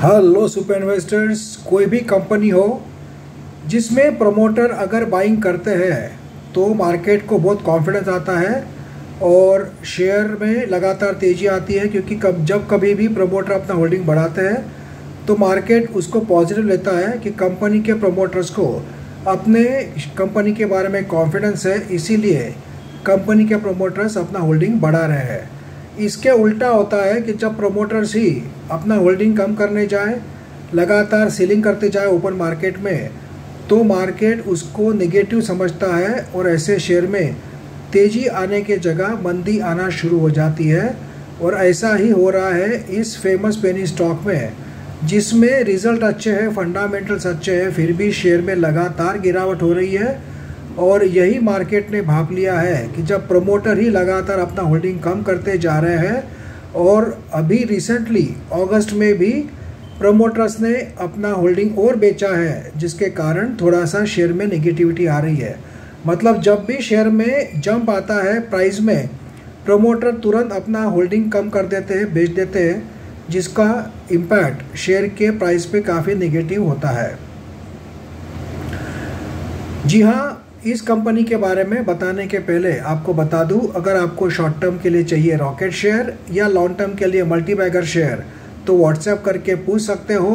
Hello super investors, कोई भी company हो जिसमें प्रमोटर अगर बाइंग करते हैं तो मार्केट को बहुत कॉन्फिडेंस आता है और शेयर में लगातार तेज़ी आती है, क्योंकि जब कभी भी प्रमोटर अपना होल्डिंग बढ़ाते हैं तो मार्केट उसको पॉजिटिव लेता है कि कंपनी के प्रमोटर्स को अपने कंपनी के बारे में कॉन्फिडेंस है, इसीलिए कंपनी के प्रमोटर्स अपना होल्डिंग बढ़ा रहे हैं। इसके उल्टा होता है कि जब प्रमोटर्स ही अपना होल्डिंग कम करने जाए, लगातार सेलिंग करते जाए ओपन मार्केट में, तो मार्केट उसको नेगेटिव समझता है और ऐसे शेयर में तेज़ी आने के जगह मंदी आना शुरू हो जाती है। और ऐसा ही हो रहा है इस फेमस पेनी स्टॉक में, जिसमें रिजल्ट अच्छे हैं, फंडामेंटल्स अच्छे हैं, फिर भी शेयर में लगातार गिरावट हो रही है। और यही मार्केट ने भांप लिया है कि जब प्रमोटर ही लगातार अपना होल्डिंग कम करते जा रहे हैं, और अभी रिसेंटली अगस्त में भी प्रमोटर्स ने अपना होल्डिंग और बेचा है, जिसके कारण थोड़ा सा शेयर में नेगेटिविटी आ रही है। मतलब जब भी शेयर में जंप आता है प्राइस में, प्रमोटर तुरंत अपना होल्डिंग कम कर देते हैं, बेच देते हैं, जिसका इम्पैक्ट शेयर के प्राइस पे काफ़ी नेगेटिव होता है। जी हाँ, इस कंपनी के बारे में बताने के पहले आपको बता दूं, अगर आपको शॉर्ट टर्म के लिए चाहिए रॉकेट शेयर या लॉन्ग टर्म के लिए मल्टीबैगर शेयर, तो व्हाट्सएप करके पूछ सकते हो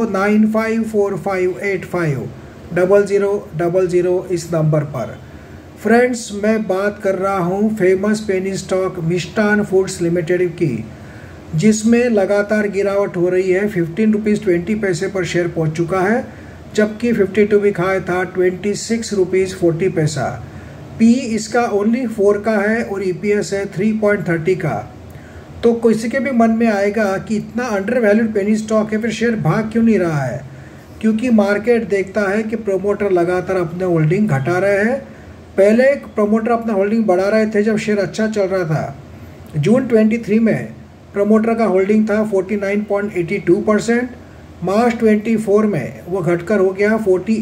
9545850000 इस नंबर पर। फ्रेंड्स, मैं बात कर रहा हूं famous penny stock Mishtann foods limited की, जिसमें लगातार गिरावट हो रही है। 15 रुपीज़ 20 पैसे पर शेयर पहुंच चुका है, जबकि 52 वीक हाई था 26 रुपीज़ 40 पैसा। पी इसका ओनली 4 का है और ईपीएस है 3.30 का। तो किसी के भी मन में आएगा कि इतना अंडर वैल्यूड पेनी स्टॉक है, फिर शेयर भाग क्यों नहीं रहा है? क्योंकि मार्केट देखता है कि प्रमोटर लगातार अपने होल्डिंग घटा रहे हैं। पहले प्रमोटर अपना होल्डिंग बढ़ा रहे थे जब शेयर अच्छा चल रहा था। जून 23 में प्रमोटर का होल्डिंग था 49.82%। मार्च 24 में वो घटकर हो गया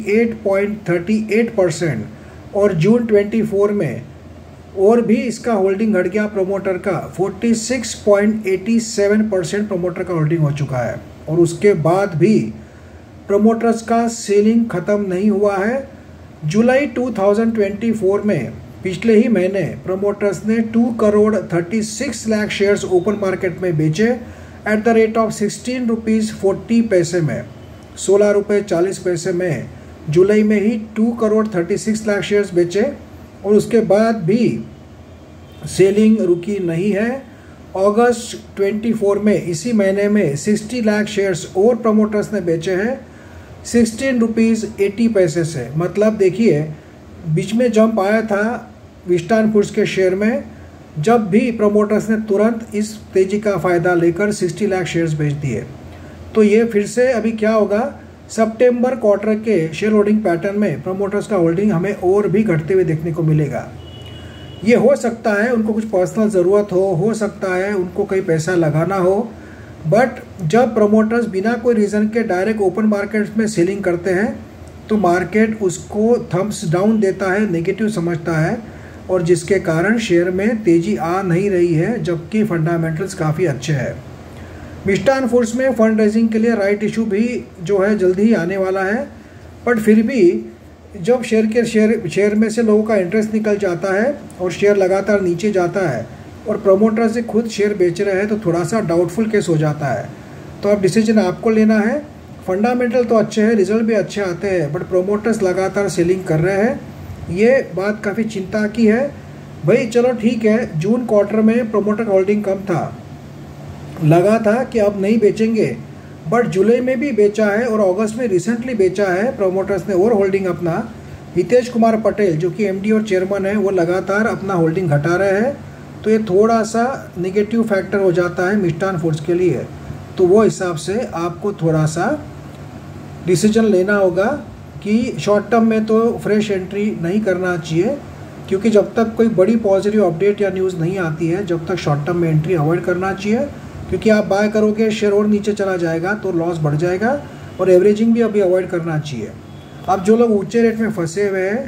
48.38% और जून 24 में और भी इसका होल्डिंग घट गया प्रमोटर का 46.87% प्रमोटर का होल्डिंग हो चुका है। और उसके बाद भी प्रमोटर्स का सेलिंग ख़त्म नहीं हुआ है। जुलाई 2024 में पिछले ही महीने प्रमोटर्स ने 2,36 लाख शेयर्स ओपन मार्केट में बेचे at the rate of 16 rupees 40 पैसे में, 16 रुपये 40 पैसे में जुलाई में ही 2,36 लाख शेयर्स बेचे। और उसके बाद भी सेलिंग रुकी नहीं है। अगस्त 24 में इसी महीने में 60 लाख शेयर्स और प्रमोटर्स ने बेचे हैं 16 रुपीज़ 80 पैसे से। मतलब देखिए, बीच में जंप आया था मिष्ठान फूड्स के शेयर में, जब भी प्रमोटर्स ने तुरंत इस तेज़ी का फ़ायदा लेकर 60 लाख शेयर्स बेच दिए। तो ये फिर से अभी क्या होगा, सितंबर क्वार्टर के शेयर होल्डिंग पैटर्न में प्रमोटर्स का होल्डिंग हमें और भी घटते हुए देखने को मिलेगा। ये हो सकता है उनको कुछ पर्सनल ज़रूरत हो सकता है उनको कहीं पैसा लगाना हो, बट जब प्रमोटर्स बिना कोई रीज़न के डायरेक्ट ओपन मार्केट में सेलिंग करते हैं तो मार्केट उसको थम्स डाउन देता है, नेगेटिव समझता है, और जिसके कारण शेयर में तेज़ी आ नहीं रही है, जबकि फंडामेंटल्स काफ़ी अच्छे हैं। मिष्ठान फूड्स में फंड रेजिंग के लिए राइट इशू भी जो है जल्द ही आने वाला है, बट फिर भी जब शेयर में से लोगों का इंटरेस्ट निकल जाता है और शेयर लगातार नीचे जाता है और प्रमोटर से खुद शेयर बेच रहे हैं, तो थोड़ा सा डाउटफुल केस हो जाता है। तो अब डिसीजन आपको लेना है। फंडामेंटल तो अच्छे हैं, रिजल्ट भी अच्छे आते हैं, बट प्रमोटर्स लगातार सेलिंग कर रहे हैं, ये बात काफ़ी चिंता की है। भाई चलो ठीक है, जून क्वार्टर में प्रमोटर होल्डिंग कम था, लगा था कि अब नहीं बेचेंगे, बट जुलाई में भी बेचा है और अगस्त में रिसेंटली बेचा है प्रमोटर्स ने और होल्डिंग अपना। हितेश कुमार पटेल जो कि एमडी और चेयरमैन है, वो लगातार अपना होल्डिंग घटा रहे हैं, तो ये थोड़ा सा नेगेटिव फैक्टर हो जाता है मिष्ठान फूड्स के लिए। तो वो हिसाब से आपको थोड़ा सा डिसीजन लेना होगा कि शॉर्ट टर्म में तो फ्रेश एंट्री नहीं करना चाहिए, क्योंकि जब तक कोई बड़ी पॉजिटिव अपडेट या न्यूज़ नहीं आती है, जब तक शॉर्ट टर्म में एंट्री अवॉइड करना चाहिए, क्योंकि आप बाय करोगे शेयर और नीचे चला जाएगा तो लॉस बढ़ जाएगा। और एवरेजिंग भी अभी अवॉइड करना चाहिए। अब जो लोग ऊंचे रेट में फंसे हुए हैं,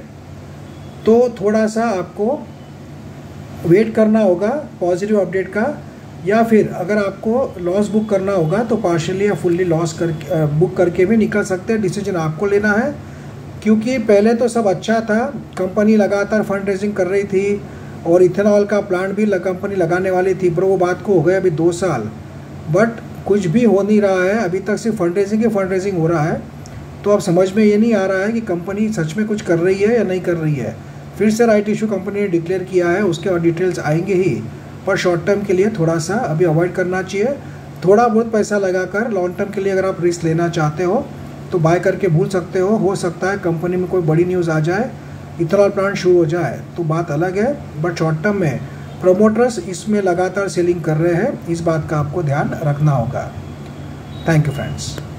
तो थोड़ा सा आपको वेट करना होगा पॉजिटिव अपडेट का, या फिर अगर आपको लॉस बुक करना होगा तो पार्शियली या फुल्ली लॉस कर बुक करके भी निकल सकते हैं। डिसीजन आपको लेना है, क्योंकि पहले तो सब अच्छा था, कंपनी लगातार फंड रेजिंग कर रही थी और इथेनॉल का प्लांट भी कंपनी लगाने वाली थी, पर वो बात को हो गया अभी 2 साल, बट कुछ भी हो नहीं रहा है। अभी तक सिर्फ फंड रेजिंग हो रहा है। तो अब समझ में ये नहीं आ रहा है कि कंपनी सच में कुछ कर रही है या नहीं कर रही है। फिर से राइट इशू कंपनी ने डिक्लेयर किया है, उसके और डिटेल्स आएंगे ही, पर शॉर्ट टर्म के लिए थोड़ा सा अभी अवॉइड करना चाहिए। थोड़ा बहुत पैसा लगाकर लॉन्ग टर्म के लिए अगर आप रिस्क लेना चाहते हो तो बाय करके भूल सकते हो सकता है कंपनी में कोई बड़ी न्यूज़ आ जाए, इथेनॉल प्लांट शुरू हो जाए तो बात अलग है, बट शॉर्ट टर्म में प्रोमोटर्स इसमें लगातार सेलिंग कर रहे हैं, इस बात का आपको ध्यान रखना होगा। Thank you friends.